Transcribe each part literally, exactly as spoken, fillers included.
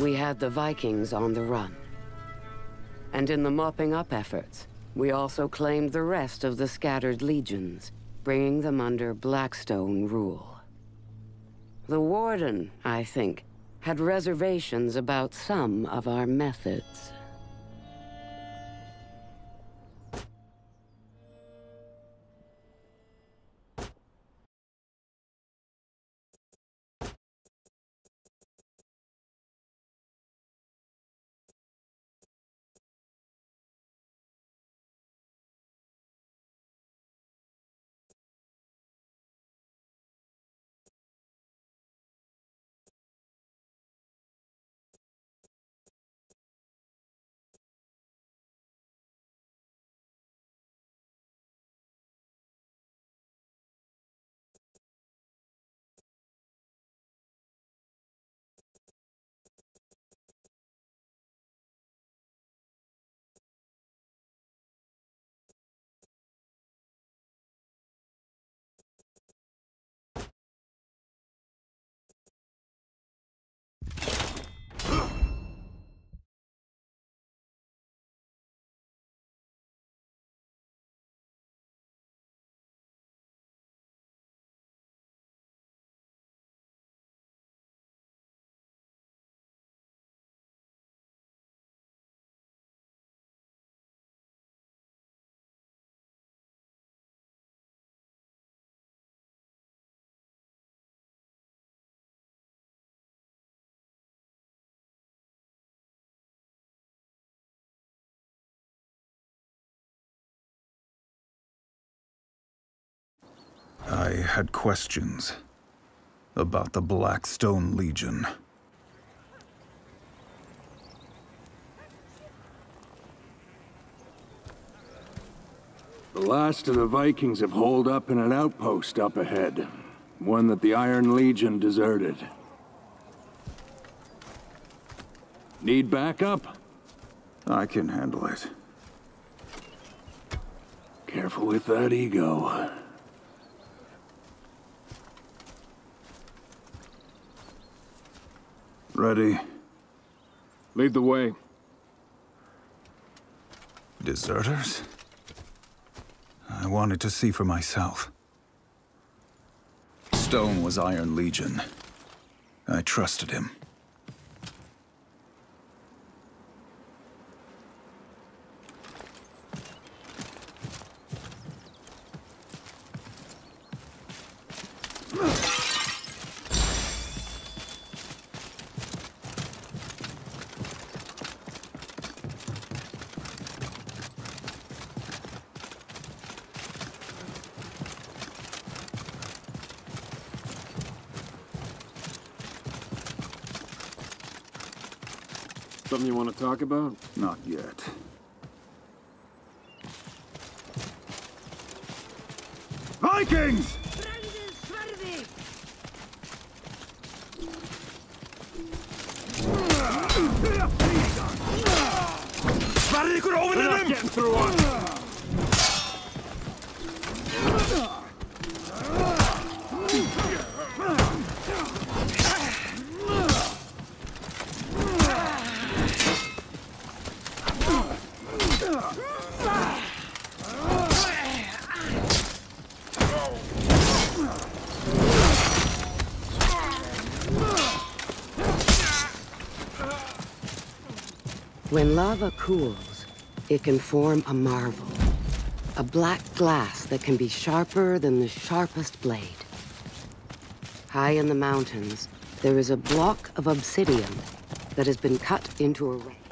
we had the Vikings on the run. And in the mopping up efforts, we also claimed the rest of the scattered legions, bringing them under Blackstone rule. The Warden, I think, had reservations about some of our methods. I had questions about the Blackstone Legion. The last of the Vikings have holed up in an outpost up ahead. One that the Iron Legion deserted. Need backup? I can handle it. Careful with that ego. Ready? Lead the way. Deserters? I wanted to see for myself. Stone was Iron Legion. I trusted him. Something you want to talk about? Not yet. Vikings! They're not getting through us! When lava cools, it can form a marvel. A black glass that can be sharper than the sharpest blade. High in the mountains, there is a block of obsidian that has been cut into a ring.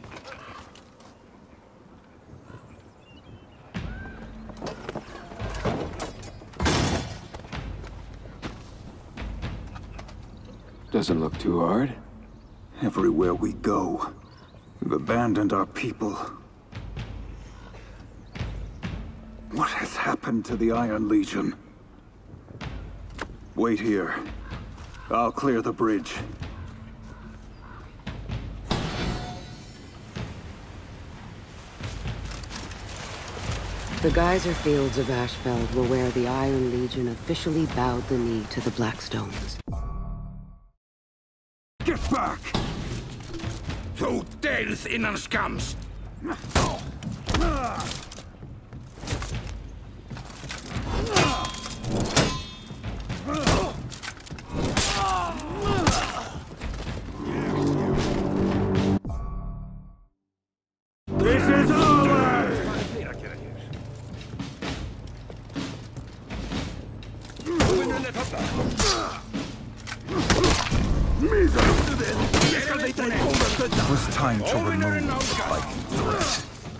Doesn't look too hard. Everywhere we go, we've abandoned our people. What has happened to the Iron Legion? Wait here. I'll clear the bridge. The geyser fields of Ashfeld were where the Iron Legion officially bowed the knee to the Blackstones. Get back! Þú deyrð innan skams! This is over! It was time to remove the Viking threat.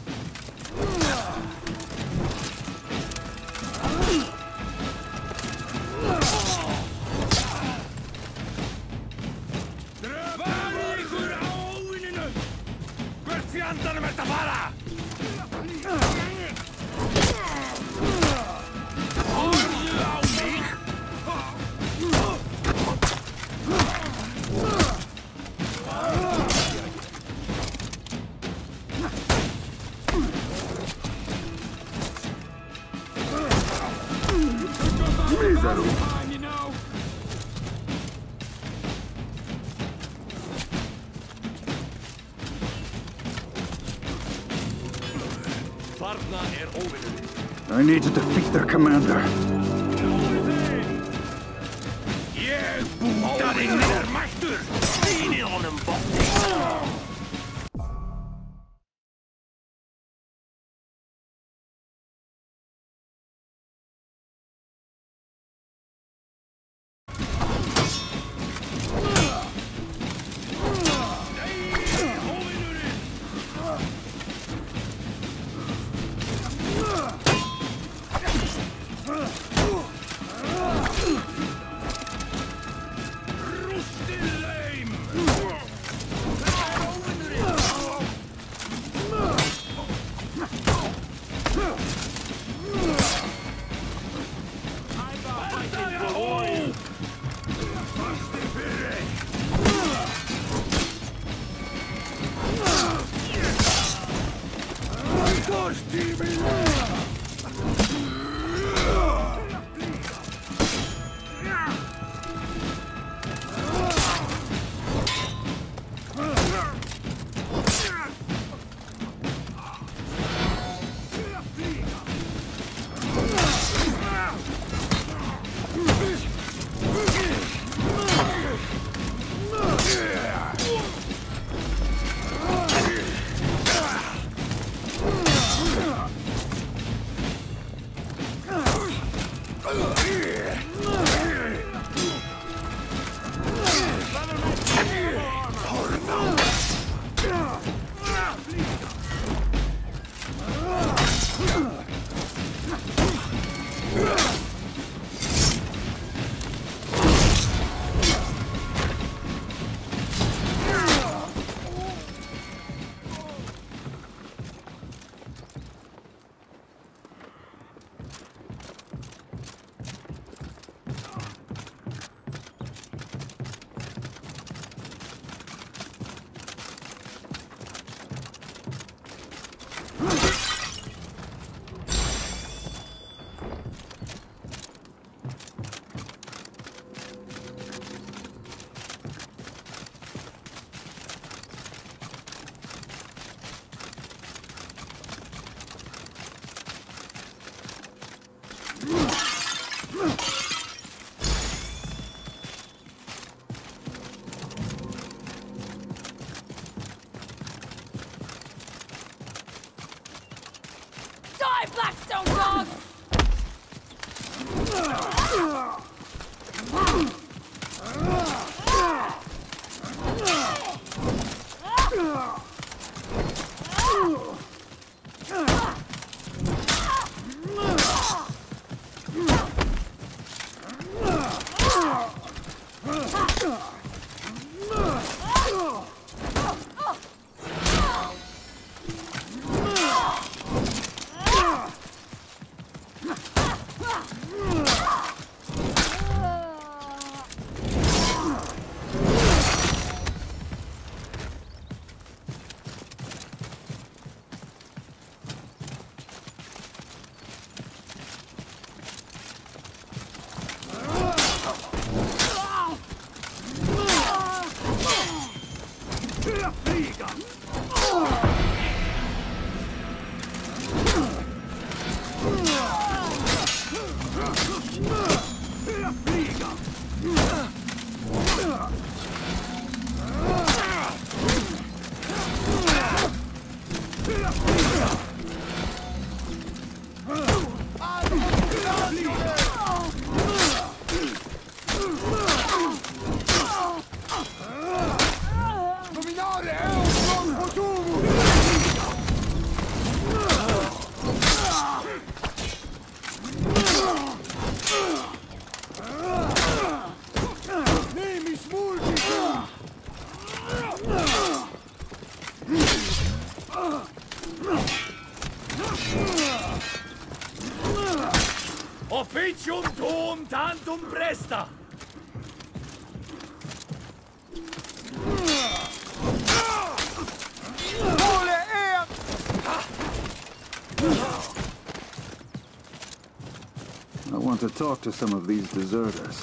I need to defeat their commander. Ég bútaði niður mættur! Stýnið honum bótti! Die, Blackstone dogs! Ah! Officium tuum tantum presta! I want to talk to some of these deserters.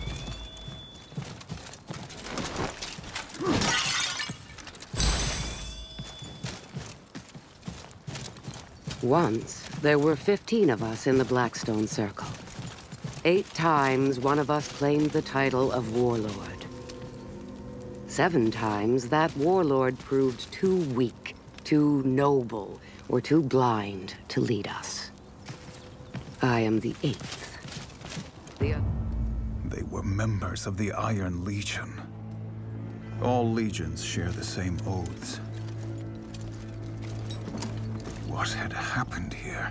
Once, there were fifteen of us in the Blackstone Circle. Eight times, one of us claimed the title of Warlord. Seven times, that Warlord proved too weak, too noble, or too blind to lead us. I am the eighth. The They were members of the Iron Legion. All legions share the same oaths. What had happened here?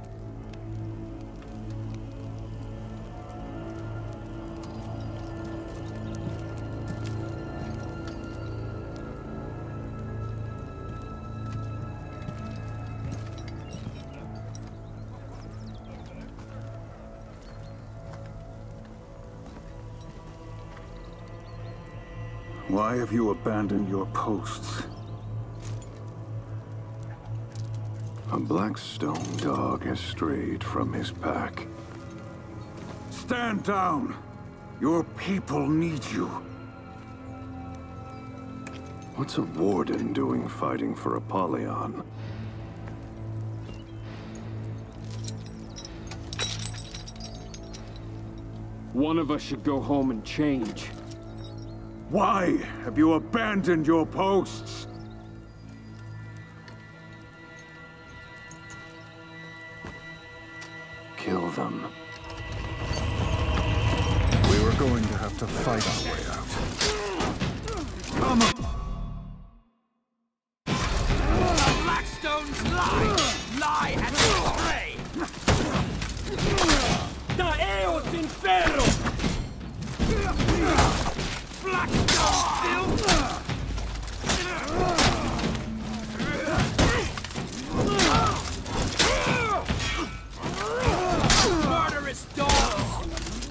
Why have you abandoned your posts? A Blackstone dog has strayed from his pack. Stand down! Your people need you. What's a warden doing fighting for Apollyon? One of us should go home and change. Why have you abandoned your posts? Kill them. We were going to have to fight our way out. Come on! Blackstone's lie! Lie and betray! Da eos infero! Blackstone still! Murderous dogs!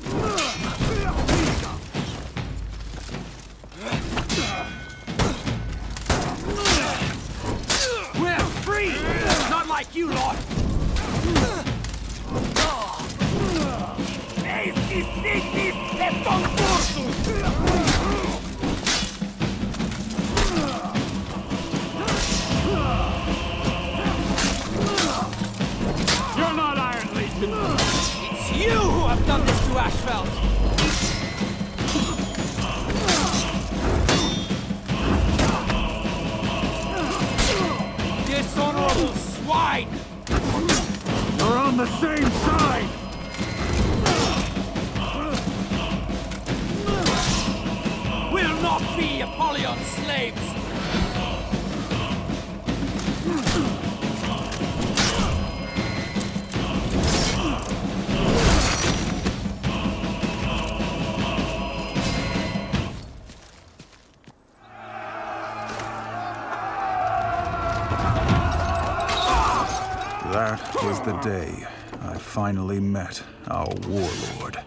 We're free! Not like you lot! Estis signis et concursus! You're not Iron Legion! It's you who have done this to Ashfeld! Dishonorable swine! We're on the same side! We'll not be Apollyon's slaves! That was the day I finally met our warlord.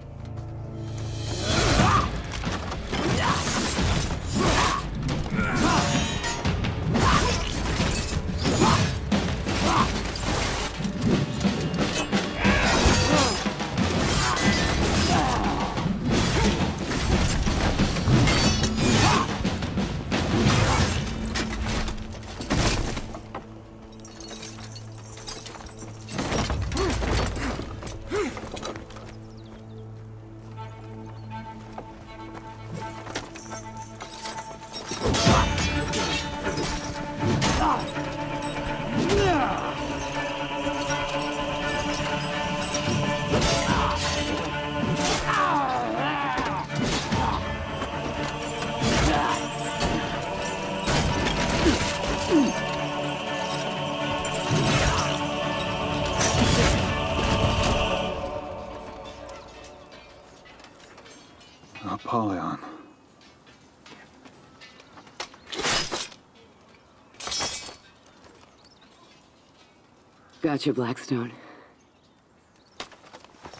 Apollyon. Gotcha, Blackstone.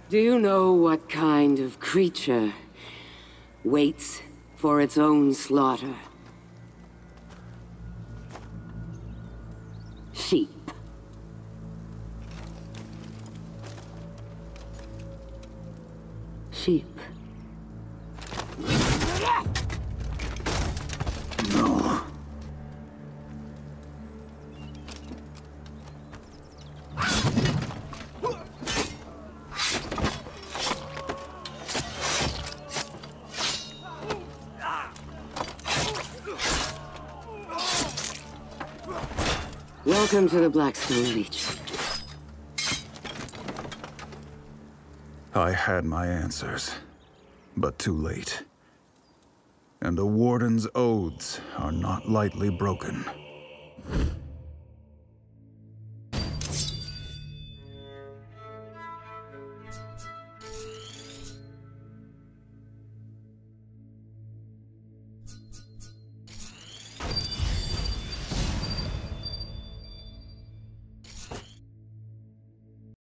Do you know what kind of creature waits for its own slaughter? Sheep. Sheep. No. Welcome to the Blackstone Legion. I had my answers, but too late. And a warden's oaths are not lightly broken.